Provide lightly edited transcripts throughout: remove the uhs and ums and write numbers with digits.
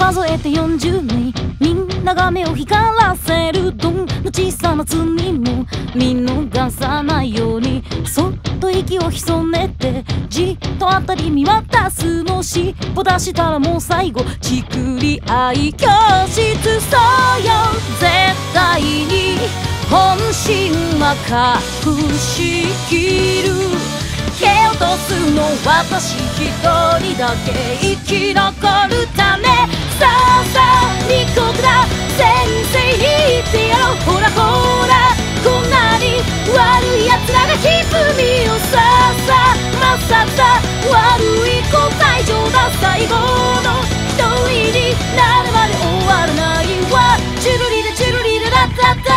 数えて40名、みんなが目を光らせるどんな小さな罪も見逃さないように、そっと息を潜めてじっとあたり見渡すの。尻尾出したらもう最後、ちくり合い教室。そうよ絶対に本心は隠しきる。蹴落とすの私一人だけ生き残るため。さあさあリコだ先生に言ってやろう。ほらほらこんなに悪い奴らがひふみを。さあさあまさか悪い子退場だ。最後の一人になるまで終わらないわ。チュルリラチュルリララッタッタ。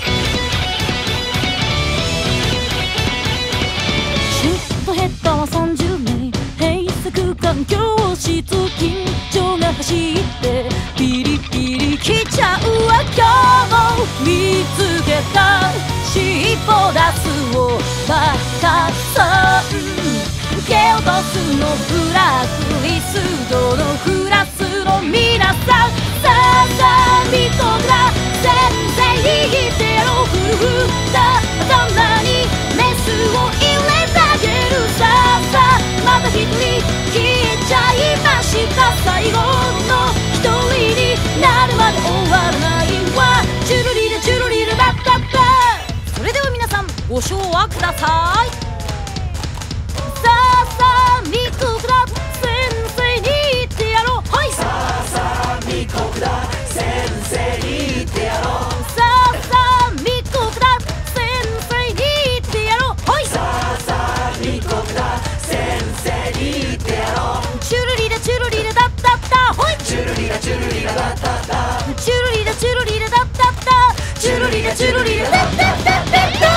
ヘッダは30名、閉塞環境室、緊張が走ってピリピリきちゃうわ。今日も見つけた尻尾出すをバカさん。蹴落とすのブラックリストのクラスの皆さん。さあさあ見とくだ先生に言ってやろう。ふるふるだ頭にメスを入れたげる。さあさあまた一人消えちゃいました。最後の一人になるまで終わらないわ。チュルリラチュルリララッタッタ。それでは皆さんご唱和ください。さあさあミコクだ先生に言ってやろう。はい。さあさあミコクだ先生に言ってやろう。さあさあミコクだ先生に言ってやろう。はい。さあさあミコクだ先生に言ってやろう。チュルリラチュルリラダッダッダ。はい。チュルリラチュルリラダッダッダ。チュルリラチュルリラダッダッダ。チュルリラチュルリラダッダッダッダッダ。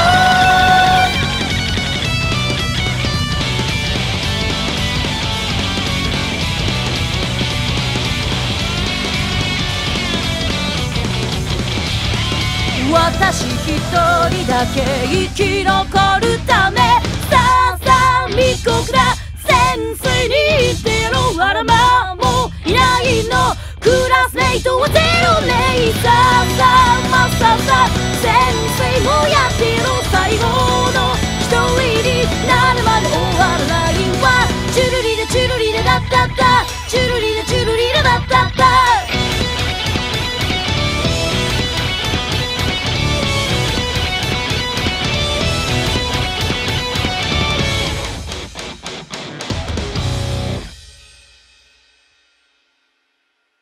私一人だけ生き残るため。さあさあ密告だ先生に言ってやろう。あらまあもういないのクラスメイトはゼロ名。さあさあまささ先生もやってやろう。最後の一人になるまで終わらないわ。チュルリラチュルリラダッダッダ。